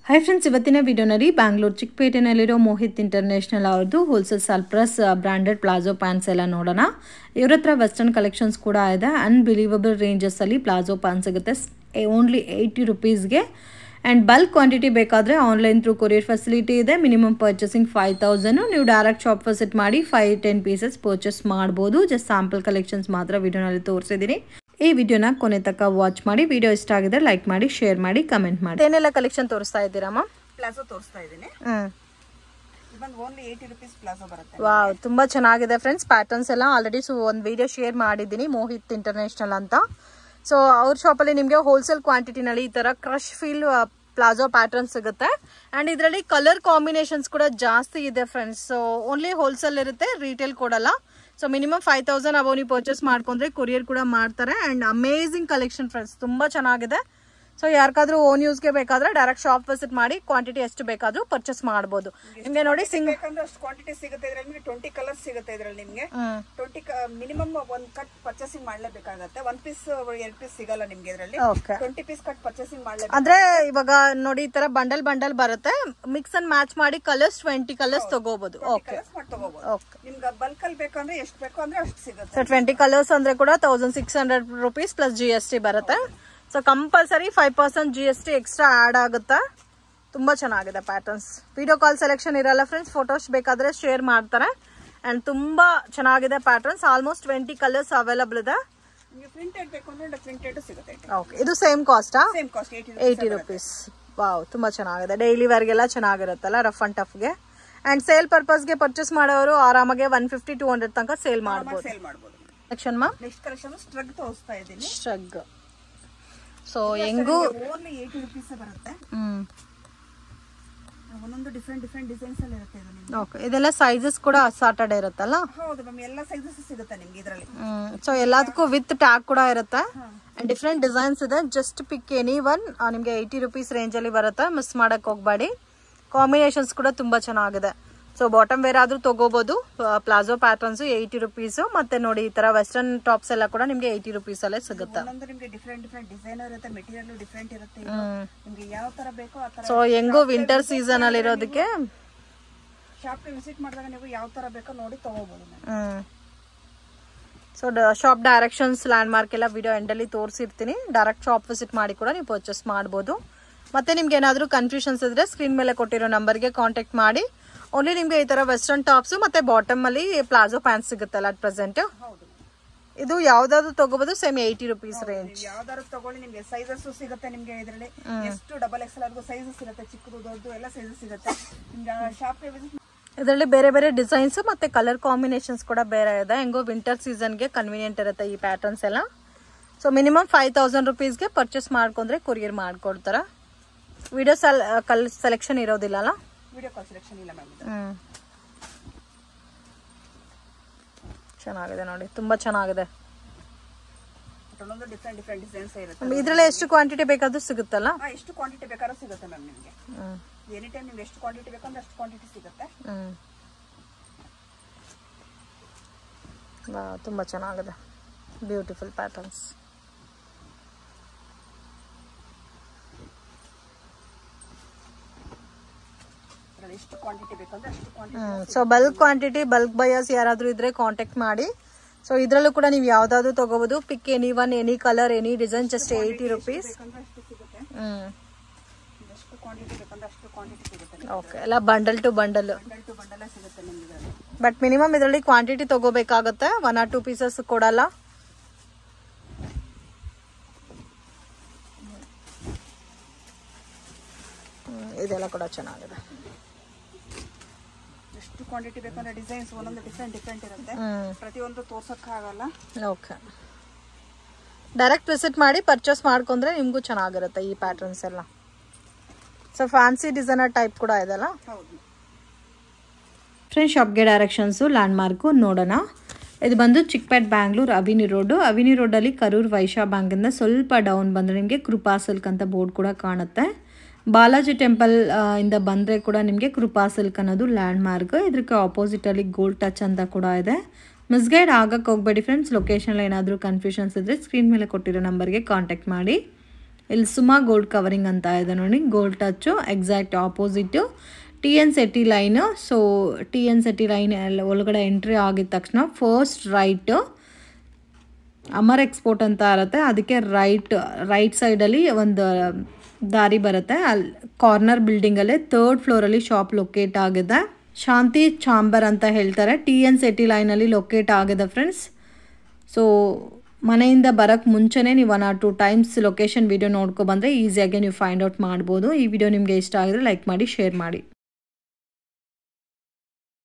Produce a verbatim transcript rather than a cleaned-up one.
हाय friends, ಇವತ್ತಿನ ವಿಡಿಯೋನಲ್ಲಿ ಬ್ಯಾಂಗ್ಳೂರ್ ಚಿಕ್ಕಪೇಟೆನಲ್ಲಿರೋ ಮೋಹಿತ್ ಇಂಟರ್ನ್ಯಾಷನಲ್ ಅವ್ರದ್ದು wholesale surplus branded palazzo pants ಎಲ್ಲ ನೋಡೋಣ. ಇವರ ಹತ್ರ ವೆಸ್ಟರ್ನ್ ಕಲೆಕ್ಷನ್ಸ್ ಕೂಡ ಇದೆ. ಅನ್ಬಿಲೀವಬಲ್ ರೇಂಜಸ್ಸಲ್ಲಿ ಪ್ಲಾಜೋ ಪ್ಯಾಂಟ್ ಸಿಗುತ್ತೆ ಓನ್ಲಿ ಏಯ್ಟಿ ರುಪೀಸ್ಗೆ. ಆ್ಯಂಡ್ ಬಲ್ಕ್ ಕ್ವಾಂಟಿಟಿ ಬೇಕಾದರೆ ಆನ್ಲೈನ್ ಥ್ರೂ ಕೊರಿಯರ್ ಫೆಸಿಲಿಟಿ ಇದೆ. Minimum purchasing five thousand. ನೀವು ಡೈರೆಕ್ಟ್ ಶಾಪ್ ವಿಸಿಟ್ ಮಾಡಿ ಫೈವ್ ಟೆನ್ ಪೀಸಸ್ ಪರ್ಚೇಸ್ ಮಾಡ್ಬೋದು. ಜಸ್ಟ್ ಸ್ಯಾಂಪಲ್ ಕಲೆಕ್ಷನ್ಸ್ ಮಾತ್ರ ವಿಡಿಯೋನಲ್ಲಿ ತೋರಿಸಿದ್ದೀನಿ. ಈ ವಿಡಿಯೋನ ಕೊನೆ ತನಕ ವಾಚ್ ಮಾಡಿ. ವಿಡಿಯೋ ಇಷ್ಟ ಆಗಿದ್ರೆ ಲೈಕ್ ಮಾಡಿ, ಶೇರ್ ಮಾಡಿ, ಕಮೆಂಟ್ ಮಾಡಿ. ಏನೆಲ್ಲ ಕಲೆಕ್ಷನ್ ತೋರಿಸ್ತಾ ಇದ್ದೀರಮ್ಮ? ಪ್ಲಾಜೋ ತೋರಿಸ್ತಾ ಇದ್ದೀನಿ. Hmm even only eighty rupees palazzo ಬರುತ್ತೆ. ವಾವ್, ತುಂಬಾ ಚೆನ್ನಾಗಿದೆ ಫ್ರೆಂಡ್ಸ್. ಪ್ಯಾಟರ್ನ್ಸ್ ಎಲ್ಲ ಆಲ್ರೆಡಿ ಸೊ ಒಂದು ವಿಡಿಯೋ ಶೇರ್ ಮಾಡಿದ್ದೀನಿ ಮೋಹಿತ್ ಇಂಟರ್ನ್ಯಾಷನಲ್ ಅಂತ. ಸೊ ಅವ್ರ ಶಾಪಲ್ಲಿ ನಿಮಗೆ ಹೋಲ್ಸೇಲ್ ಕ್ವಾಂಟಿಟಿನಲ್ಲಿ ಈ ತರ ಕ್ರಶ್ ಫೀಲ್ ಪ್ಲಾಜೋ ಪ್ಯಾಟರ್ನ್ ಸಿಗುತ್ತೆ. ಅಂಡ್ ಇದರಲ್ಲಿ ಕಲರ್ ಕಾಂಬಿನೇಷನ್ಸ್ ಕೂಡ ಜಾಸ್ತಿ ಇದೆ ಫ್ರೆಂಡ್ಸ್. ಸೊ ಓನ್ಲಿ ಹೋಲ್ಸೇಲ್ ಇರುತ್ತೆ, ರಿಟೇಲ್ ಕೊಡಲ್ಲ. So minimum five thousand above ನೀವು ಪರ್ಚೇಸ್ ಮಾಡ್ಕೊಂಡ್ರೆ ಕೊರಿಯರ್ ಕೂಡ ಮಾಡ್ತಾರೆ. ಅಂಡ್ ಅಮೇಝಿಂಗ್ ಕಲೆಕ್ಷನ್ ಫ್ರೆಂಡ್ಸ್, ತುಂಬಾ ಚೆನ್ನಾಗಿದೆ. ಸೊ ಯಾರಿಗಾದ್ರೂ ಓನ್ ಯೂಸ್ಗೆ ಬೇಕಾದ್ರೆ ಡೈರೆಕ್ಟ್ ಶಾಪ್ ವಿಸಿಟ್ ಮಾಡಿ ಕ್ವಾಂಟಿಟಿ ಎಷ್ಟು ಬೇಕಾದ್ರೂ ಪರ್ಚೇಸ್ ಮಾಡಬಹುದು. ನಿಮ್ಗೆ ನೋಡಿ ಸಿಂಗಲ್ ಅಷ್ಟು ಕ್ವಾಂಟಿಟಿ ಸಿಗುತ್ತೆ. ಇದರಲ್ಲಿ ಟ್ವೆಂಟಿ ಕಲರ್ಸ್ ಸಿಗುತ್ತೆ. ಇದರಲ್ಲಿ ನಿಮ್ಗೆ ಟ್ವೆಂಟಿ ಮಿನಿಮಮ್ ಒಂದ್ ಕಟ್ ಪರ್ಚೇಸಿಂಗ್ ಮಾಡ್ಲೇಬೇಕಾಗತ್ತೆ. ಒನ್ ಪೀಸ್ ಎರಡು ಪೀಸ್ ಸಿಗಲ್ಲ ನಿಮ್ಗೆ. ಇದರಲ್ಲಿ ಟ್ವೆಂಟಿ ಪೀಸ್ ಕಟ್ ಪರ್ಚೇಸಿಂಗ್ ಮಾಡ್ಲೇಬೇಕು. ಅಂದ್ರೆ ಇವಾಗ ನೋಡಿ ಈ ತರ ಬಂಡಲ್ ಬಂಡಲ್ ಬರುತ್ತೆ. ಮಿಕ್ಸ್ ಅಂಡ್ ಮ್ಯಾಚ್ ಮಾಡಿ ಕಲರ್ಸ್ ಟ್ವೆಂಟಿ ಕಲರ್ಸ್ ತಗೋಬಹುದು. ಓಕೆ, ನಿಮ್ಗೆ ಬಲ್ಕ್ ಅಲ್ಲಿ ಬೇಕಂದ್ರೆ ಎಷ್ಟು ಬೇಕು ಅಂದ್ರೆ ಅಷ್ಟು ಸಿಗುತ್ತೆ. ಸೊ ಟ್ವೆಂಟಿ ಕಲರ್ಸ್ ಅಂದ್ರೆ ಕೂಡ thousand six hundred rupees plus G S T ಬರುತ್ತೆ. So compulsory five percent G S T extra add ಆಗುತ್ತೆ. ತುಂಬಾ ಚೆನ್ನಾಗಿದೆ ಪ್ಯಾಟರ್ನ್ಸ್. ವಿಡಿಯೋ ಕಾಲ್ ಸೆಲೆಕ್ಷನ್ ಇರಲ್ಲ ಫ್ರೆಂಡ್ಸ್, ಫೋಟೋಸ್ ಬೇಕಾದ್ರೆ ಶೇರ್ ಮಾಡ್ತಾರೆ. ಅಂಡ್ ತುಂಬಾ ಚೆನ್ನಾಗಿದೆ patterns. Almost twenty colours available ಇದೆ. ಪ್ರಿಂಟೆಡ್ ಬೇಕು ಅಂದ್ರೆ ಪ್ರಿಂಟೆಡ್ ಸಿಗುತ್ತೆ. ಓಕೆ, ಇದು ಸೇಮ್ ಕಾಸ್ಟಾ? Same cost eighty rupees. Wow, ತುಂಬಾ ಚೆನ್ನಾಗಿದೆ. ಡೈಲಿ ವೇರ್ಗೆಲ್ಲ ಚೆನ್ನಾಗಿರುತ್ತಲ್ಲ, ರಫ್ ಅಂಡ್ ಟಫ್ಗೆ. ಅಂಡ್ ಸೇಲ್ ಪರ್ಪಸ್ಗೆ ಪರ್ಚೇಸ್ ಮಾಡೋರು ಆರಾಮಾಗೆ ಒನ್ ಫಿಫ್ಟಿ ಟೂ ಹಂಡ್ರೆಡ್ ತನಕ ಸೇಲ್ ಮಾಡಬಹುದು. ಕಲೆಕ್ಷನ್ ಮಾ ನೆಕ್ಸ್ಟ್ ಕಲೆಕ್ಷನ್ ಸ್ಟ್ರಗ್ ತೋರಿಸ್ತಾ ಇದ್ದೀನಿ. ಸ್ಟ್ರಗ್ ಸೊ ಹೆಂಗು ಓನ್ಲಿ ಏಯ್ಟಿ ರುಪೀಸ್ ಬರುತ್ತೆ. ಹ್ಮ್ ಒಂದೊಂದು ಡಿಫರೆಂಟ್ ಡಿಫರೆಂಟ್ ಡಿಸೈನ್ಸ್ ಅಲ್ಲಿ ಇರುತ್ತೆ ಇದು ನಿಮಗೆ. ಓಕೆ, ಇದೆಲ್ಲ ಸೈಜಸ್ ಕೂಡ ಸಾರ್ಟೆಡ್ ಇರುತ್ತಲ್ಲ? ಹೌದು ಮ್ಯಾಮ್, ಎಲ್ಲ ಸೈಜಸ್ ಸಿಗುತ್ತೆ ನಿಮಗೆ ಇದರಲ್ಲಿ. ಹ್ಮ್ ಸೊ ಎಲ್ಲದಕ್ಕೂ ವಿತ್ ಟ್ಯಾಗ್ ಕೂಡ ಇರುತ್ತೆ. ಅಂಡ್ ಡಿಫರೆಂಟ್ ಡಿಸೈನ್ಸ್ ಇದೆ. Just pick any one. ನಿಮಗೆ ಏಯ್ಟಿ ರುಪೀಸ್ ರೇಂಜ್ ಅಲ್ಲಿ ಬರುತ್ತೆ. ಮಿಸ್ ಮಾಡಕ್ ಹೋಗ್ಬೇಡಿ. ಕಾಂಬಿನೇಷನ್ಸ್ ಕೂಡ ತುಂಬಾ ಚೆನ್ನಾಗಿದೆ. ಸೊ ಬಾಟಮ್ ವೇರ್ ಆದ್ರೂ ತಗೋಬಹುದು. Palazzo patterns eighty rupees. ಮತ್ತೆ ನೋಡಿ ಈ ತರ ವೆಸ್ಟರ್ನ್ ಟಾಪ್ಸ್ ಎಲ್ಲ ಕೂಡ ನಿಮ್ಗೆ ಏಯ್ಟಿ ರುಪೀಸ್ ಅಲ್ಲೇ ಸಿಗುತ್ತೆ. ನಿಮಗೆ ಡಿಫರೆಂಟ್ ಡಿಫರೆಂಟ್ ಡಿಸೈನ್ ಇರುತ್ತೆ, ಮೆಟೀರಿಯಲ್ ಡಿಫರೆಂಟ್ ಇರುತ್ತೆ. ನಿಮಗೆ ಯಾವ ತರ ಬೇಕೋ ಆ ತರ. ಸೊ ಹೆಂಗೋ ವಿಂಟರ್ ಸೀಸನ್ ಅಲ್ಲಿ ಇರೋದಕ್ಕೆ ಶಾಪ್ ವಿಸಿಟ್ ಮಾಡಿದಾಗ ನೀವು ಯಾವ ತರ ಬೇಕೋ ನೋಡಿ ತಗೋಬಹುದು. Hmm so shop directions landmark ಎಲ್ಲ ವಿಡಿಯೋ ಎಂಡ್ ಅಲ್ಲಿ ತೋರಿಸಿರ್ತೀನಿ. ಡೈರೆಕ್ಟ್ ಶಾಪ್ ವಿಸಿಟ್ ಮಾಡಿ ಕೂಡ ನೀವು ಪರ್ಚೇಸ್ ಮಾಡಬಹುದು. ಮತ್ತೆ ನಿಮ್ಗೆ ಏನಾದ್ರು ಕನ್ಫ್ಯೂಷನ್ಸ್ ಇದ್ರೆ ಸ್ಕ್ರೀನ್ ಮೇಲೆ ಕೊಟ್ಟಿರೋ ನಂಬರ್ಗೆ ಕಾಂಟ್ಯಾಕ್ಟ್ ಮಾಡಿ. ಓನ್ಲಿ ನಿಮ್ಗೆ ಈ ತರ ವೆಸ್ಟರ್ನ್ ಟಾಪ್ಸ್ ಮತ್ತೆ ಬಾಟಮ್ ಅಲ್ಲಿ ಪ್ಲಾಜೋ ಪ್ಯಾಂಟ್ ಸಿಗುತ್ತಲ್ಲ ಅಟ್ ಪ್ರೆಸೆಂಟ್. ಇದು ಯಾವ್ದಾದ್ರು ತಗೋಬಹುದು. Same eighty rupees range. ಯಾವ್ದಾದ್ರು ತಗೊಳ್ಳಿ, ನಿಮ್ಗೆ ಸೈಜಸ್ ಸಿಗುತ್ತೆ. ನಿಮ್ಗೆ ಇದರಲ್ಲಿ ಎಷ್ಟು ಡಬಲ್ ಎಕ್ಸ್ ಎಲ್ ಸೈಜಸ್ ಇರುತ್ತೆ. ಚಿಕ್ಕದು ದೊಡ್ಡದು ಎಲ್ಲ ಸೈಜಸ್ ಸಿಗುತ್ತೆ ನಿಮ್ಗೆ ಶಾಪ್. ಇದರಲ್ಲಿ ಬೇರೆ ಬೇರೆ ಡಿಸೈನ್ಸ್ ಮತ್ತೆ ಕಲರ್ ಕಾಂಬಿನೇಷನ್ಸ್ ಕೂಡ ಬೇರೆ ಇದೆ. ಹೆಂಗೋ ವಿಂಟರ್ ಸೀಸನ್ಗೆ ಕನ್ವೀನಿಯಂಟ್ ಇರುತ್ತೆ ಈ ಪ್ಯಾಟರ್ನ್ಸ್ ಎಲ್ಲ. ಸೊ ಮಿನಿಮಮ್ ಫೈವ್ ತೌಸಂಡ್ ರುಪೀಸ್ಗೆ ಪರ್ಚೇಸ್ ಮಾಡ್ಕೊಂಡ್ರೆ ಕೊರಿಯರ್ ಮಾಡ್ಕೊಡ್ತಾರ. ವಿಡಿಯೋ ಕಲ್ ಸೆಲೆಕ್ಷನ್ ಇರೋದಿಲ್ಲ ಅಲ್ಲ? ವಿಡಿಯೋ ಕಾಲ್ ಸೆಲೆಕ್ಷನ್ ಇಲ್ಲ ಮ್ಯಾಮ್. ಹ್ಮ್ ಚೆನ್ನಾಗಿದೆ ನೋಡಿ, ತುಂಬಾ ಚೆನ್ನಾಗಿದೆ. ಒಂದೊಂದು ಡಿಫರೆಂಟ್ ಡಿಫರೆಂಟ್ ಡಿಸೈನ್ಸ್ ಇರುತ್ತೆ. ಇದರಲ್ಲಿ ಎಷ್ಟು ಕ್ವಾಂಟಿಟಿ ಬೇಕಾದ್ರೂ ಸಿಗುತ್ತಲ್ಲ? ಎಷ್ಟು ಕ್ವಾಂಟಿಟಿ ಬೇಕಾದ್ರೂ ಸಿಗುತ್ತೆ ಮ್ಯಾಮ್ ನಿಮಗೆ. ಎನಿ ಟೈಮ್ ನಿಮ್ಗೆ ಎಷ್ಟು ಕ್ವಾಂಟಿಟಿ ಬೇಕಂದ್ರೆ ಅಷ್ಟು ಕ್ವಾಂಟಿಟಿ ಸಿಗುತ್ತೆ. ಹ್ಮ್ ತುಂಬಾ ಚೆನ್ನಾಗಿದೆ. Beautiful patterns. ಎಷ್ಟು ಕ್ವಾಂಟಿಟಿ ಬೇಕಂದ್ರೆ ಅಷ್ಟು quantity. So bulk quantity, bulk buyers ಯಾರಾದ್ರೂ ಇದ್ರೆ ಕಾಂಟ್ಯಾಕ್ಟ್ ಮಾಡಿ. ಸೊ ಇದ್ರಲ್ಲೂ ಕೂಡ ನೀವು ಯಾವ್ದಾದ್ರು ತಗೋಬಹುದು. Pick any one, any colour, any design. Just eighty rupees. Hmm okay, ಎಲ್ಲ bundle to bundle. But minimum ಇದರಲ್ಲಿ ಕ್ವಾಂಟಿಟಿ ತಗೋಬೇಕಾಗತ್ತೆ. ಒನ್ ಆರ್ ಟೂ ಪೀಸಸ್ ಕೊಡಲ್ಲ. ಇದೆಲ್ಲ ಕೂಡ ಚೆನ್ನಾಗಿದೆ. ಎಷ್ಟು ಕ್ವಾಂಟಿಟಿ ಬೇಕಂದ್ರೆ ಡಿಸೈನ್ಸ್ ಒಂದೊಂದು ಡಿಫರೆಂಟ್ ಡಿಫರೆಂಟ್ ಇರುತ್ತೆ. ಪ್ರತಿಯೊಂದು ತೋರ್ಸಕ್ ಆಗಲ್ಲ. ಓಕೆ, ಡೈರೆಕ್ಟ್ ವಿಸಿಟ್ ಮಾಡಿ ಪರ್ಚೇಸ್ ಮಾಡ್ಕೊಂಡ್ರೆ ನಿಮ್ಗೂ ಚೆನ್ನಾಗಿರುತ್ತೆ ಈ ಪ್ಯಾಟರ್ನ್ಸ್ ಎಲ್ಲ. ಸೊ ಫ್ಯಾನ್ಸಿ ಡಿಸೈನರ್ ಟೈಪ್ ಕೂಡ ಇದೆಲ್ಲ. ಫ್ರೆಂಡ್ಸ್, ಶಾಪ್ಗೆ ಡೈರೆಕ್ಷನ್ಸು ಲ್ಯಾಂಡ್ ಮಾರ್ಕು ನೋಡೋಣ. ಇದು ಬಂದು Chickpet Bangalore avenue road. Avenue ರೋಡಲ್ಲಿ ಕರೂರ್ ವೈಶ್ಯ ಬ್ಯಾಂಕಿಂದ ಸ್ವಲ್ಪ ಡೌನ್ ಬಂದರೆ ನಿಮಗೆ ಕೃಪಾ ಸಿಲ್ಕ್ ಅಂತ ಬೋರ್ಡ್ ಕೂಡ ಕಾಣುತ್ತೆ. ಬಾಲಾಜಿ ಟೆಂಪಲ್ ಇಂದ ಬಂದರೆ ಕೂಡ ನಿಮಗೆ ಕೃಪಾ ಸಿಲ್ಕ್ ಅನ್ನೋದು ಲ್ಯಾಂಡ್ ಮಾರ್ಕ್. ಇದಕ್ಕೆ ಆಪೋಸಿಟಲ್ಲಿ ಗೋಲ್ಡ್ ಟಚ್ ಅಂತ ಕೂಡ ಇದೆ. ಮಿಸ್ಗೈಡ್ ಆಗಕ್ಕೆ ಹೋಗಬೇಡಿ ಫ್ರೆಂಡ್ಸ್. ಲೊಕೇಶನ್ ಏನಾದರೂ ಕನ್ಫ್ಯೂಷನ್ಸ್ ಇದ್ದರೆ ಸ್ಕ್ರೀನ್ ಮೇಲೆ ಕೊಟ್ಟಿರೋ ನಂಬರ್ಗೆ ಕಾಂಟ್ಯಾಕ್ಟ್ ಮಾಡಿ. ಇಲ್ಲಿ ಸುಮಾ ಗೋಲ್ಡ್ ಕವರಿಂಗ್ ಅಂತ ಇದೆ ನೋಡಿ, gold touch. Exact opposite T N Setty line. So T N Setty line ಎಲ್ಲ ಒಳಗಡೆ ಎಂಟ್ರಿ ಆಗಿದ ತಕ್ಷಣ ಫಸ್ಟ್ ರೈಟು ಅಮರ್ ಎಕ್ಸ್ಪೋರ್ಟ್ ಅಂತ ಇರುತ್ತೆ, ಅದಕ್ಕೆ ರೈಟ್ ರೈಟ್ ಸೈಡಲ್ಲಿ ಒಂದು ದಾರಿ ಬರುತ್ತೆ. ಅಲ್ಲಿ ಕಾರ್ನರ್ ಬಿಲ್ಡಿಂಗಲ್ಲೇ ಥರ್ಡ್ ಫ್ಲೋರಲ್ಲಿ ಶಾಪ್ ಲೊಕೇಟ್ ಆಗಿದೆ. ಶಾಂತಿ ಚಾಂಬರ್ ಅಂತ ಹೇಳ್ತಾರೆ. ಟಿ ಎನ್ ಸೆಟ್ಟಿ ಲೈನಲ್ಲಿ ಲೊಕೇಟ್ ಆಗಿದೆ ಫ್ರೆಂಡ್ಸ್. ಸೊ ಮನೆಯಿಂದ ಬರೋಕ್ಕೆ ಮುಂಚೆನೇ ನೀವು one or two times location video ನೋಡ್ಕೊ ಬಂದರೆ ಈಸಿಯಾಗಿ ನೀವು ಫೈಂಡ್ ಔಟ್ ಮಾಡ್ಬೋದು. ಈ ವಿಡಿಯೋ ನಿಮಗೆ ಇಷ್ಟ ಆಗಿದ್ರೆ ಲೈಕ್ ಮಾಡಿ, ಶೇರ್ ಮಾಡಿ.